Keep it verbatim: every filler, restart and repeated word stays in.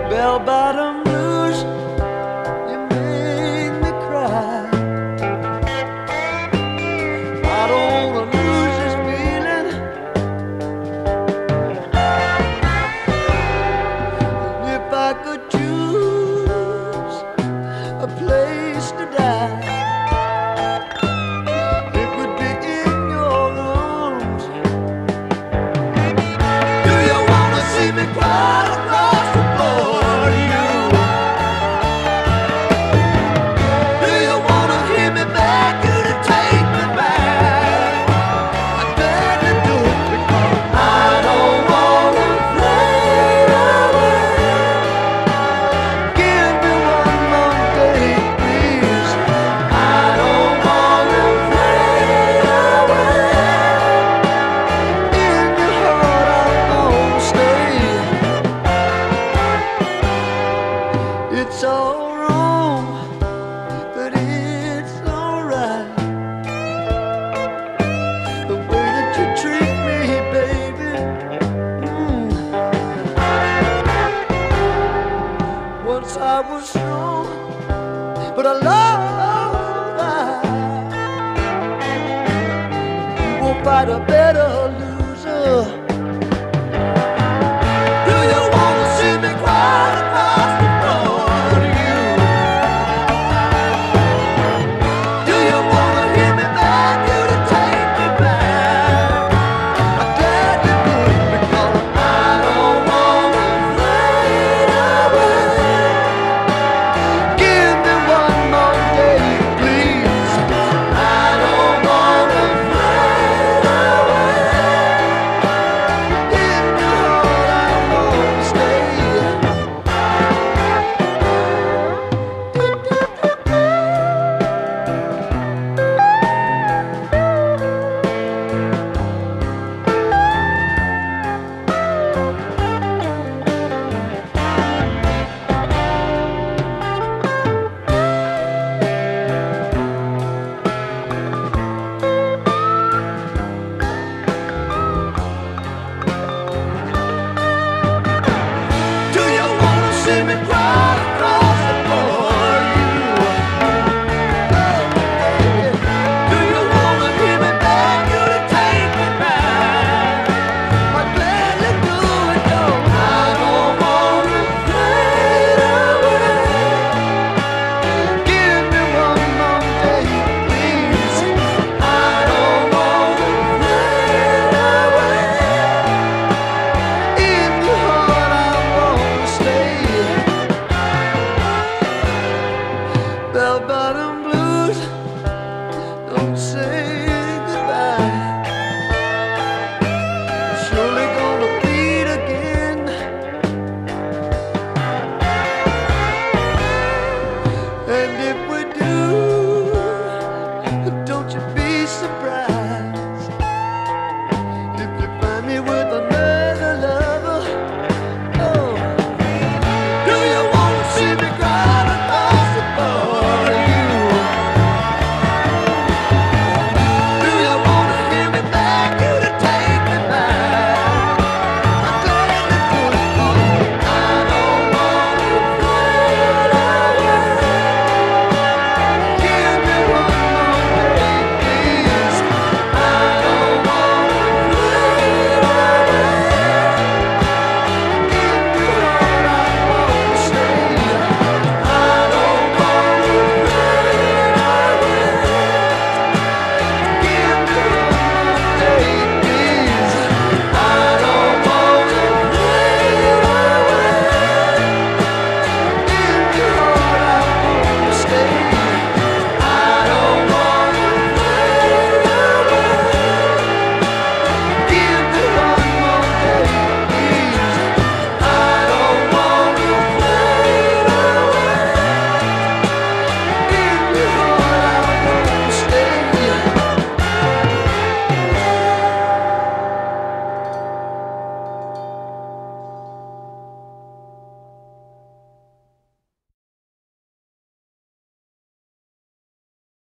Bell-bottom blues, you make me cry. I don't wanna lose this feeling. And if I could choose a place to die, it would be in your arms. Do you wanna see me cry across the floor? It's all wrong, but it's alright. The way that you treat me, baby. Mm. Once I was strong, but I love that. You won't fight a bear.